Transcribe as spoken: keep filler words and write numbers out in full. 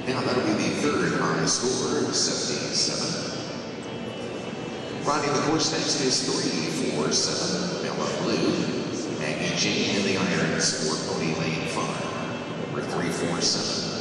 Now that'll be the third high score, seventy-seven. Riding the course next is three four seven, Bella Blue. Maggie Jane in the irons for Pony Lane five, number three four seven.